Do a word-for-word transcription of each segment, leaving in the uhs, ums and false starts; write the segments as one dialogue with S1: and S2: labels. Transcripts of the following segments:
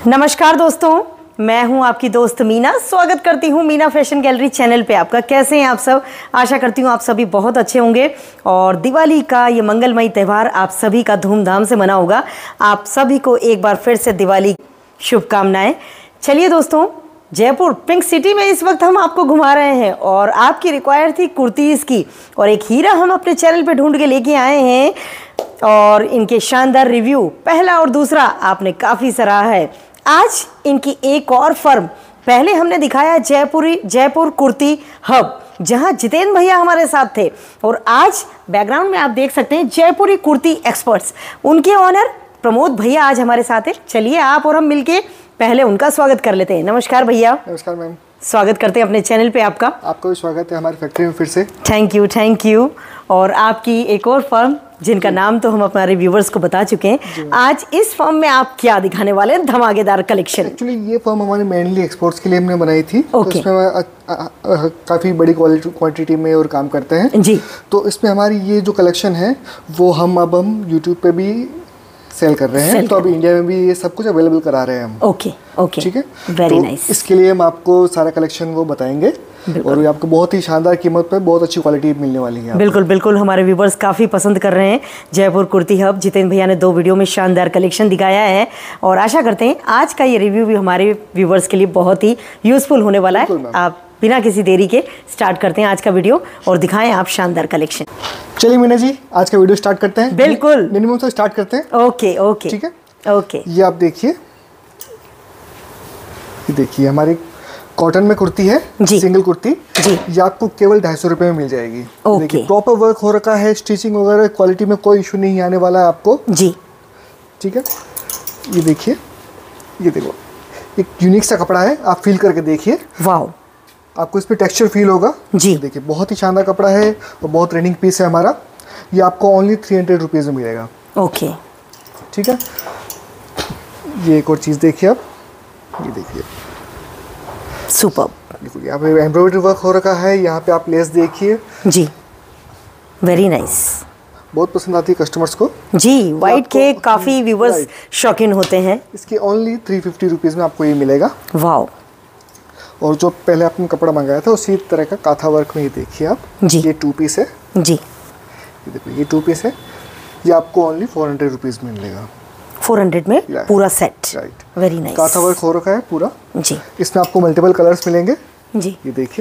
S1: नमस्कार दोस्तों, मैं हूं आपकी दोस्त मीना। स्वागत करती हूं मीना फैशन गैलरी चैनल पे आपका। कैसे हैं आप सब? आशा करती हूं आप सभी बहुत अच्छे होंगे और दिवाली का ये मंगलमयी त्यौहार आप सभी का धूमधाम से मना होगा। आप सभी को एक बार फिर से दिवाली शुभकामनाएं। चलिए दोस्तों, जयपुर पिंक सिटी में इस वक्त हम आपको घुमा रहे हैं और आपकी रिक्वायर थी कुर्तीज़ की, और एक हीरा हम अपने चैनल पे ढूंढ के लेके आए हैं और इनके शानदार रिव्यू पहला और दूसरा आपने काफ़ी सराहा है। आज इनकी एक और फर्म, पहले हमने दिखाया जयपुरी जयपुर कुर्ती हब, जहां जितेंद्र भैया हमारे साथ थे, और आज बैकग्राउंड में आप देख सकते हैं जयपुरी कुर्ती एक्सपर्ट्स, उनके ऑनर प्रमोद भैया आज हमारे साथ हैं। चलिए आप और हम मिलके पहले उनका स्वागत कर लेते हैं। नमस्कार भैया।
S2: नमस्कार मैम।
S1: स्वागत करते हैं अपने चैनल पे आपका।
S2: आपका भी स्वागत है हमारी फैक्ट्री में फिर से।
S1: Thank you thank you. और आपकी एक और फर्म जिनका नाम तो हम हमारे व्यूवर्स को बता चुके हैं, आज इस फर्म में आप क्या दिखाने वाले हैं? धमाकेदार कलेक्शन।
S2: एक्चुअली ये फर्म हमारी मेनली एक्सपोर्ट्स के लिए हमने बनाई थी।
S1: okay.
S2: तो इसमें काफ़ी बड़ी क्वांटिटी में और काम करते हैं
S1: जी।
S2: तो इसमें हमारी ये जो कलेक्शन है वो हम अब हम यूट्यूब पे भी सेल कर रहे हैं। तो अभी इंडिया में भी ये सब कुछ अवेलेबल करा रहे हैं हम।
S1: ओके ओके,
S2: ठीक है,
S1: वेरी
S2: तो
S1: नाइस।
S2: इसके लिए हम आपको सारा कलेक्शन वो बताएंगे और ये आपको बहुत ही शानदार कीमत पे बहुत अच्छी क्वालिटी मिलने वाली है।
S1: बिल्कुल बिल्कुल, हमारे व्यूवर्स काफ़ी पसंद कर रहे हैं जयपुर कुर्ती हब। जितेंद्र भैया ने दो वीडियो में शानदार कलेक्शन दिखाया है और आशा करते हैं आज का ये रिव्यू भी हमारे व्यूवर्स के लिए बहुत ही यूजफुल होने वाला है। आप बिना किसी देरी के स्टार्ट करते हैं आज का वीडियो और दिखाएं आप शानदार कलेक्शन।
S2: चलिए मीना जी, आज का वीडियो स्टार्ट करते हैं।
S1: बिल्कुल,
S2: मिनिमम से स्टार्ट करते हैं।
S1: ओके ओके,
S2: ठीक है,
S1: ओके।
S2: ये आप देखिए, ये देखिए हमारी कॉटन में कुर्ती है जी, सिंगल कुर्ती जी। ये आपको केवल ढाई सौ रुपये में मिल जाएगी।
S1: ओके,
S2: प्रॉपर वर्क हो रखा है, स्टिचिंग वगैरह क्वालिटी में कोई इशू नहीं आने वाला है आपको
S1: जी।
S2: ठीक है, ये देखिए, ये देखो एक यूनिक सा कपड़ा है, आप फील करके देखिए।
S1: वाओ,
S2: आपको इस पर टेक्सचर फील होगा जी। देखिए बहुत ही शानदार कपड़ा है और बहुत ट्रेंडिंग पीस है हमारा। ये आपको ओनली थ्री हंड्रेड रुपीज़ में मिलेगा।
S1: ओके,
S2: ठीक है। ये एक और चीज़ देखिए आप, ये देखिए
S1: सुपर।
S2: बिल्कुल, यहाँ पे एम्ब्रॉयडरी वर्क हो रखा है। यहाँ पे आप लेस देखिए जी,
S1: वेरी नाइस।
S2: बहुत पसंद आती है कस्टमर्स को
S1: जी। वाइट के काफ़ी व्यूवर्स शौकीन होते हैं।
S2: इसके ओनली थ्री फिफ्टी रुपीज़ में आपको ये मिलेगा।
S1: वाओ।
S2: और जो पहले आपने कपड़ा मंगाया था उसी तरह का काथा वर्क में ये देखिए आप जी। ये टू पीस है जी, ये देखिए ये टू पीस है। ये आपको ओनली फोर हंड्रेड रुपीज़ में मिलेगा।
S1: फोर हंड्रेड में पूरा सेट।
S2: Right,
S1: very nice.
S2: काथा वर्क हो रखा है पूरा
S1: जी।
S2: इसमें आपको मल्टीपल कलर्स मिलेंगे जी। ये देखिए,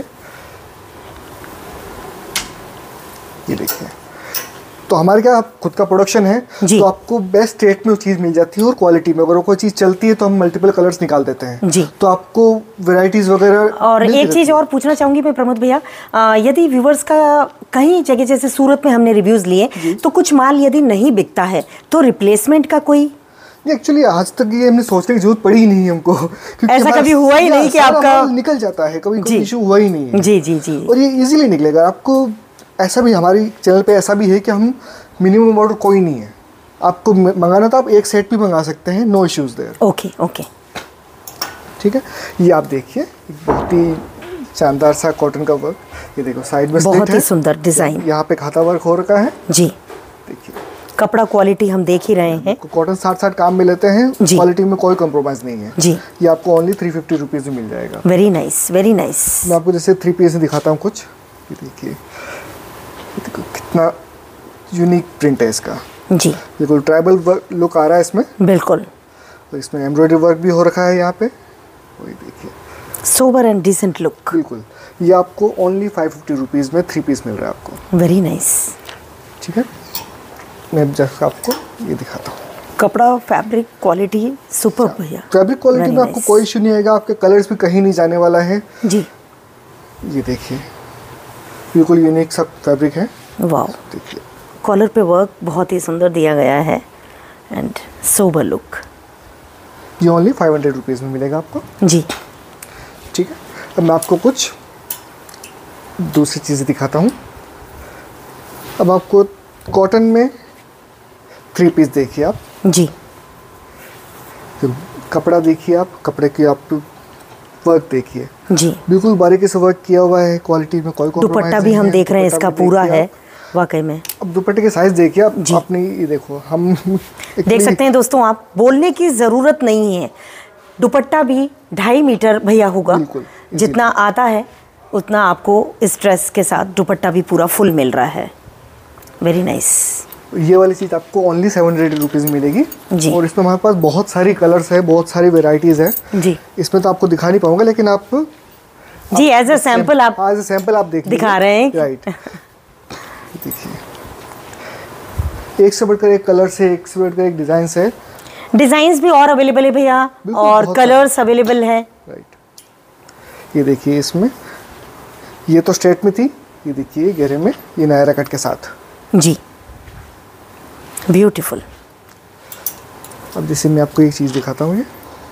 S2: ये देखिए, तो हमारे क्या खुद का प्रोडक्शन है तो आपको बेस्ट रेट में वो चीज़ मिल जाती है और क्वालिटी में। अगर कोई चीज़ चलती है तो हम मल्टीपल कलर्स निकाल देते हैं जी। तो आपको वैरायटीज वगैरह। और
S1: एक चीज़ और पूछना चाहूँगी मैं प्रमोद भैया, यदि व्यूवर्स का कहीं जगह जैसे सूरत में हमने रिव्यूज़ लिए तो कुछ माल यदि नहीं बिकता है तो रिप्लेसमेंट का कोई?
S2: एक्चुअली आज तक ये हमने सोचने की जरूरत पड़ी ही नहीं हमको,
S1: ऐसा कभी हुआ ही नहीं कि आपका
S2: निकल जाता है, कभी कोई इशू हुआ ही नहीं है
S1: जी जी जी।
S2: और ये इजीली निकलेगा आपको। ऐसा भी हमारी चैनल पे ऐसा भी है कि हम मिनिमम ऑर्डर कोई नहीं है, आपको मंगाना तो आप एक सेट भी मंगा सकते हैं, no issues there.
S1: Okay okay,
S2: ठीक है। ये आप देखिए बहुत ही शानदार सा कॉटन का वर्क, ये देखो साइड में
S1: बहुत ही सुंदर डिजाइन।
S2: यहाँ पे खाता वर्क हो रखा है जी। देखिए
S1: कपड़ा क्वालिटी हम देख ही रहे हैं,
S2: कॉटन साथ साथ काम में लेते हैं, क्वालिटी में कोई कॉम्प्रोमाइज नहीं है जी। ये आपको ओनली थ्री फिफ्टी रुपीज़ में मिल जाएगा।
S1: Very nice very nice.
S2: मैं आपको जैसे थ्री पीस दिखाता हूँ कुछ, ये देखिए, देखो कितना यूनिक प्रिंट है इसका जी। बिल्कुल ट्राइबल लुक आ रहा है इसमें। बिल्कुल, तो इसमें एम्ब्रॉयडरी वर्क भी हो रखा है यहाँ पे, वही देखिए,
S1: सोबर एंड डिसेंट लुक।
S2: बिल्कुल, ये आपको ओनली फाइव फिफ्टी रुपीज़ में थ्री पीस मिल रहा है आपको।
S1: Very nice.
S2: ठीक है, मैं जस्ट आपको ये दिखाता हूँ।
S1: कपड़ा फैब्रिक क्वालिटी सुपर भैया।
S2: फैब्रिक क्वालिटी में आपको कोई इशू नहीं आएगा, आपके कलर्स भी कहीं नहीं जाने वाला है
S1: जी।
S2: ये देखिए बिल्कुल यूनिक सा फैब्रिक है।
S1: वाओ,
S2: देखिए
S1: कॉलर पे वर्क बहुत ही सुंदर दिया गया है एंड सोबर लुक।
S2: ये ओनली फाइव हंड्रेड रुपीज़ में मिलेगा आपको
S1: जी।
S2: ठीक है, अब मैं आपको कुछ दूसरी चीज़ें दिखाता हूँ। अब आपको कॉटन में थ्री पीस देखिए आप जी। तो कपड़ा देखिए आप, कपड़े की आप वर्क देखिए जी, बिल्कुल बारीकी से वर्क किया हुआ है, क्वालिटी में कोई कॉम्प्रोमाइज नहीं है।
S1: दुपट्टा भी हम देख रहे हैं इसका पूरा है वाकई में।
S2: अब दुपट्टे के साइज देखिए आप अपनी, ये देखो हम
S1: देख सकते हैं दोस्तों, आप बोलने की ज़रूरत नहीं है, दुपट्टा भी ढाई मीटर भैया होगा, जितना आता है उतना आपको इस ड्रेस के साथ दुपट्टा भी पूरा फुल मिल रहा है। Very nice.
S2: ये वाली चीज़ आपको ओनली सेवन हंड्रेड रुपीज़ मिलेगी
S1: जी।
S2: और इसमें हमारे पास बहुत सारी कलर्स है, बहुत सारी वेराइटीज़ है
S1: जी।
S2: इसमें तो आपको दिखा नहीं पाऊंगा, लेकिन आप
S1: जी एज अ सैंपल आप
S2: एज अ सैंपल आप देख
S1: दिखा रहे हैं।
S2: राइट। देखिए एक से बढ़कर एक कलर से, एक से बढ़कर एक डिज़ाइन से।
S1: डिज़ाइंस भी और अवेलेबल है भैया, और कलर्स अवेलेबल है।
S2: राइट। ये देखिए इसमें, ये तो स्ट्रेट में थी, ये देखिए गहरे में ये नायरा कट के साथ
S1: जी, ब्यूटीफुल।
S2: अब जैसे मैं आपको एक चीज़ दिखाता हूँ, ये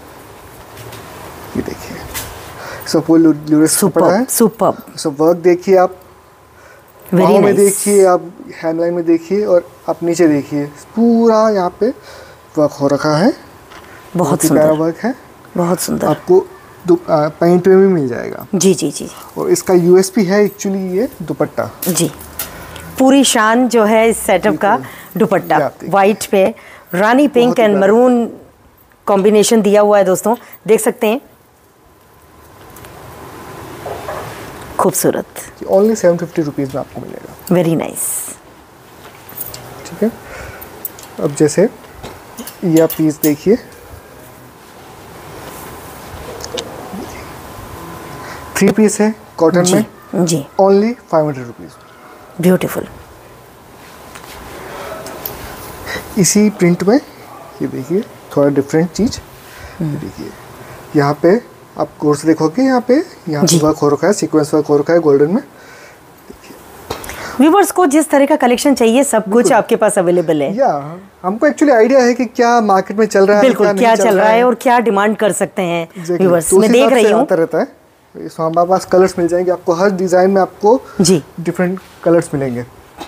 S2: ये देखिए सब फुल ल्यूरेक्स कपड़ा है,
S1: सुपर्ब।
S2: सब वर्क देखिए आप,
S1: वेरी
S2: में देखिए आप, हैंडलाइन में देखिए और आप नीचे देखिए, पूरा यहाँ पे वर्क हो रखा है।
S1: बहुत
S2: प्यारा वर्क है,
S1: बहुत सुंदर।
S2: आपको पैंट में भी मिल जाएगा।
S1: जी जी जी।
S2: और इसका यूएसपी है एक्चुअली ये दुपट्टा
S1: जी, पूरी शान जो है इस सेटअप का दुपट्टा, वाइट पे रानी पिंक एंड मरून कॉम्बिनेशन दिया हुआ है दोस्तों, देख सकते हैं, खूबसूरत।
S2: ओनली सेवन फिफ्टी रुपीज़ में आपको मिलेगा।
S1: Very nice.
S2: ठीक है, अब जैसे ये आप पीस देखिए, थ्री पीस है कॉटन में
S1: जी,
S2: only five hundred rupees.
S1: Beautiful.
S2: इसी प्रिंट में ये देखिए थोड़ा डिफरेंट चीज़, देखिए यहाँ पे आप कोर्स देखोगे, यहाँ पे यहाँ पे वर्क हो रखा है, सीक्वेंस वर्क हो रखा है गोल्डन में।
S1: व्यूअर्स को जिस तरह का कलेक्शन चाहिए सब कुछ आपके पास अवेलेबल है।
S2: या हमको एक्चुअली आइडिया है कि क्या मार्केट में चल रहा है,
S1: बिल्कुल, क्या, क्या चल रहा है और क्या डिमांड कर सकते हैं व्यूअर्स। मैं देख रही हूँ
S2: आता रहता है, इसमें हमारे पास कलर्स मिल जाएंगे आपको, हर डिज़ाइन में आपको
S1: जी
S2: डिफरेंट कलर्स मिलेंगे।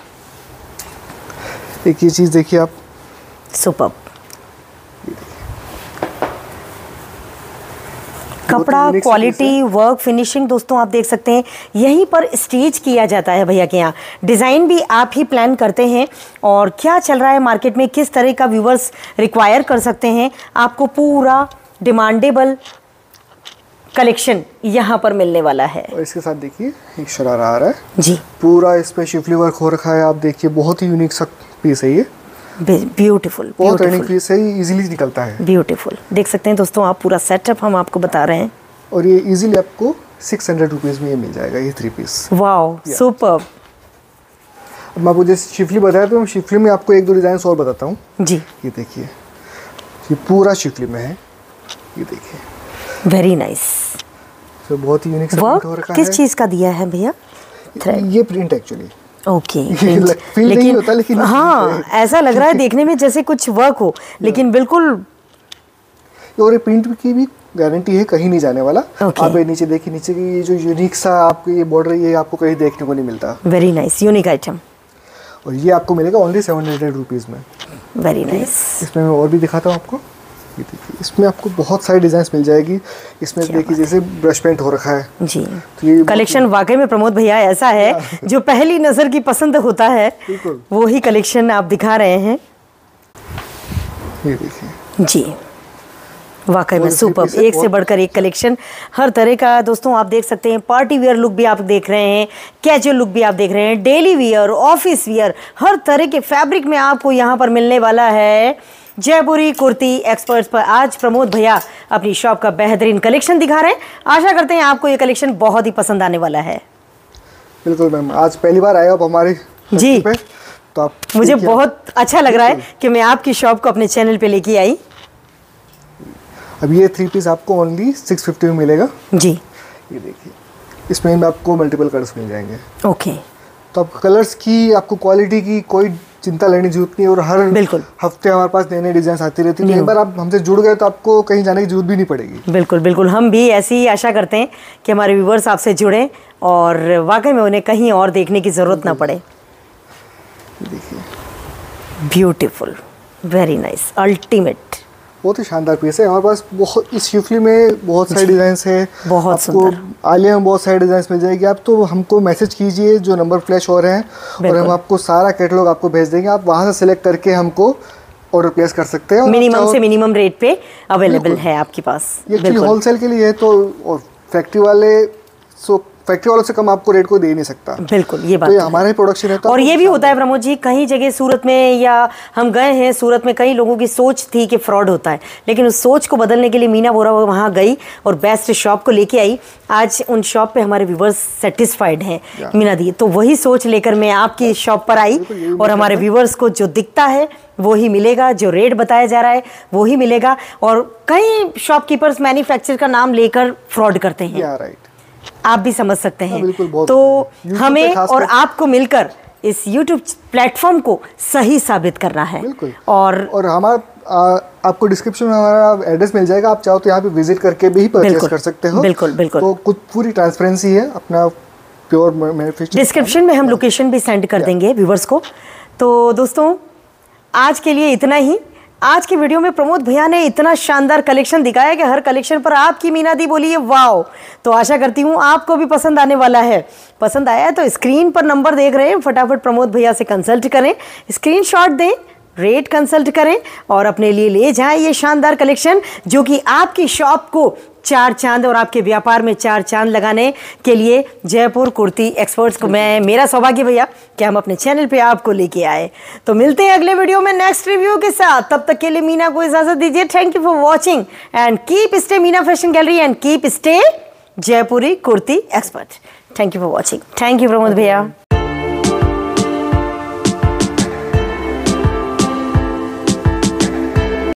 S2: एक ये चीज़ देखिए आप,
S1: सुपर्ब। कपड़ा क्वालिटी, वर्क, फिनिशिंग दोस्तों आप देख सकते हैं, यहीं पर स्टेज किया जाता है भैया के यहाँ। डिज़ाइन भी आप ही प्लान करते हैं, और क्या चल रहा है मार्केट में, किस तरह का व्यूवर्स रिक्वायर कर सकते हैं, आपको पूरा डिमांडेबल कलेक्शन यहाँ पर मिलने वाला है।
S2: और इसके साथ देखिए एक शरारा आ रहा है
S1: जी,
S2: पूरा इस पे शिफली वर्क हो रखा है, आप देखिए बहुत ही यूनिक सा पीस है ये,
S1: ब्यूटीफुल,
S2: बहुत ट्रेंडिंग पीस है, इजीली निकलता है,
S1: ब्यूटीफुल। देख सकते हैं दोस्तों आप, पूरा सेटअप हम आपको बता रहे हैं,
S2: और ये इजीली आपको सिक्स हंड्रेड रुपीज़ में ये मिल जाएगा ये थ्री पीस।
S1: Wow, superb.
S2: अब मैं आपको जैसे शिफली बताया, तो शिफली में आपको एक दो डिज़ाइन और बताता हूँ
S1: जी।
S2: ये देखिए, ये पूरा शिफली में है, ये देखिए
S1: वेरी नाइस।
S2: तो बहुत ही यूनिक
S1: वर्क हो रखा है। किस चीज़ का दिया है भैया?
S2: ये प्रिंट एक्चुअली
S1: ओके,
S2: फील नहीं होता, लेकिन
S1: हाँ ऐसा लग रहा है देखने में जैसे कुछ वर्क हो, लेकिन बिल्कुल।
S2: और ये प्रिंट की भी गारंटी है, कहीं नहीं जाने वाला।
S1: okay.
S2: आप ये नीचे देखिए, नीचे की ये जो यूनिक सा आपको ये बॉर्डर, ये आपको कहीं देखने को नहीं मिलता।
S1: Very nice, unique item.
S2: और ये आपको मिलेगा ओनली सेवन हंड्रेड रुपीज़ में।
S1: Very nice.
S2: इसमें मैं और भी दिखाता हूँ आपको, ये देखिए इसमें आपको बहुत सारी डिज़ाइंस मिल जाएगी। इसमें देखिए जैसे ब्रश पेंट हो रखा है
S1: जी,
S2: तो ये
S1: कलेक्शन वाकई में प्रमोद भैया ऐसा है जो पहली नज़र की पसंद होता है, वो ही कलेक्शन आप दिखा रहे हैं।
S2: ये देखिए
S1: जी, वाकई में सुपर, एक से बढ़कर एक कलेक्शन, हर तरह का दोस्तों आप देख सकते हैं। पार्टी वेयर लुक भी आप देख रहे हैं, कैजुअल लुक भी आप देख रहे हैं, डेली वियर, ऑफिस वियर, हर तरह के फैब्रिक में आपको यहाँ पर मिलने वाला है। जयपुरी कुर्ती एक्सपर्ट्स पर आज प्रमोद भैया अपनी शॉप का बेहतरीन कलेक्शन दिखा रहे हैं। आशा करते हैं आपको ये कलेक्शन बहुत ही पसंद आने वाला है।
S2: बिल्कुल मैम, आज पहली बार आए आप हमारे
S1: जी
S2: पे, तो आप
S1: मुझे बहुत अच्छा लग रहा है कि मैं आपकी शॉप को अपने चैनल पे लेके आई।
S2: अब ये थ्री पीस आपको ओनली सिक्स फिफ्टी में मिलेगा
S1: जी।
S2: ये देखिए इसमें आपको मल्टीपल कलर्स मिल जाएंगे।
S1: ओके,
S2: तो आपको कलर्स की, आपको क्वालिटी की कोई चिंता लेने की जरूरत नहीं, और हर
S1: बिल्कुल
S2: हफ्ते हमारे पास नए नए डिजाइन आती रहती है। एक बार आप हमसे जुड़ गए तो आपको कहीं जाने की जरूरत भी नहीं पड़ेगी।
S1: बिल्कुल बिल्कुल, हम भी ऐसी ही आशा करते हैं कि हमारे व्यूवर्स आपसे जुड़ें और वाकई में उन्हें कहीं और देखने की ज़रूरत ना पड़े।
S2: देखिए
S1: ब्यूटीफुल, वेरी नाइस, अल्टीमेट,
S2: बहुत ही शानदार पीस है। हमारे पास बहुत, इस शिफली में बहुत सारे डिज़ाइन है,
S1: बहुत सुंदर।
S2: आलिया में बहुत सारे डिज़ाइन मिल जाएगी। आप तो हमको मैसेज कीजिए, जो नंबर फ्लैश हो रहे हैं, और हम आपको सारा कैटलॉग आपको भेज देंगे। आप वहाँ से सिलेक्ट करके हमको ऑर्डर प्लेस कर सकते हैं।
S1: मिनिमम से मिनिमम रेट पे अवेलेबल है आपके पास।
S2: ये होलसेल के लिए है, तो और फैक्ट्री वाले सो फैक्ट्री वालों से कम आपको रेट को दे नहीं सकता।
S1: बिल्कुल, ये बात
S2: तो ये हमारे प्रोडक्शन है। तो
S1: और ये भी होता है प्रमोद जी, कई जगह सूरत में या हम गए हैं सूरत में, कई लोगों की सोच थी कि फ्रॉड होता है, लेकिन उस सोच को बदलने के लिए मीना बोरा वहाँ गई और बेस्ट शॉप को लेके आई। आज उन शॉप पे हमारे व्यूवर्स सेटिस्फाइड हैं मीना दी। तो वही सोच लेकर मैं आपकी शॉप पर आई और हमारे व्यूवर्स को जो दिखता है वो ही मिलेगा, जो रेट बताया जा रहा है वो ही मिलेगा। और कई शॉपकीपर्स मैन्युफैक्चरर का नाम लेकर फ्रॉड करते हैं,
S2: राइट,
S1: आप भी समझ सकते हैं।
S2: तो
S1: हमें और आपको मिलकर इस यूट्यूब प्लेटफॉर्म को सही साबित करना है। और
S2: और हमारा आपको डिस्क्रिप्शन में हमारा एड्रेस मिल जाएगा, आप चाहो तो यहाँ पे विजिट करके भी परचेस कर सकते हो।
S1: बिल्कुल बिल्कुल,
S2: तो कुछ पूरी ट्रांसपेरेंसी है, अपना प्योर मैन्युफैक्चरिंग।
S1: डिस्क्रिप्शन में हम लोकेशन भी सेंड कर देंगे व्यूवर्स को। तो दोस्तों आज के लिए इतना ही। आज की वीडियो में प्रमोद भैया ने इतना शानदार कलेक्शन दिखाया कि हर कलेक्शन पर आपकी मीना दी बोली है वाओ। तो आशा करती हूँ आपको भी पसंद आने वाला है। पसंद आया है तो स्क्रीन पर नंबर देख रहे हैं, फटाफट प्रमोद भैया से कंसल्ट करें, स्क्रीनशॉट दें, रेट कंसल्ट करें और अपने लिए ले जाएं ये शानदार कलेक्शन जो कि आपकी शॉप को चार चांद और आपके व्यापार में चार चांद लगाने के लिए जयपुर कुर्ती एक्सपर्ट्स को मैं, मेरा सौभाग्य भैया कि हम अपने चैनल पे आपको लेके आए। तो मिलते हैं अगले वीडियो में नेक्स्ट रिव्यू के साथ। तब तक के लिए मीना को इजाजत दीजिए। Thank you for watching and keep stay Meena fashion gallery and keep stay Jaipuri kurti expert. Thank you for watching. Thank you Pramod भैया।